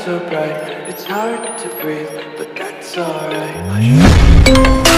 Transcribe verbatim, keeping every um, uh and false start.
so bright, it's hard to breathe, but that's alright.